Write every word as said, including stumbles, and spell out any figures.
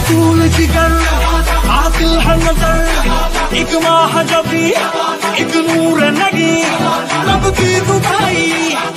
रसूल जिगर आतिल है नजर, एक माह जबी एक नूर नगी, रब की दुआई